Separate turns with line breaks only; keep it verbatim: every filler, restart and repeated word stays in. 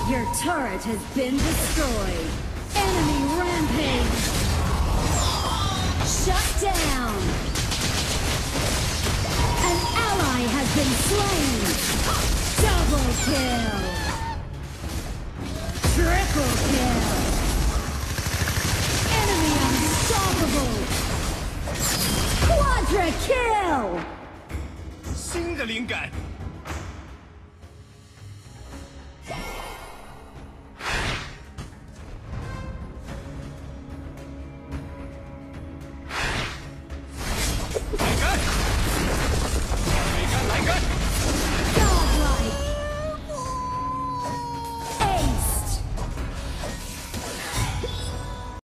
Your turret has been destroyed. Enemy rampage. Shut down. An ally has been slain. Double kill. Triple kill. Enemy unstoppable. Quadra kill.
新的灵感。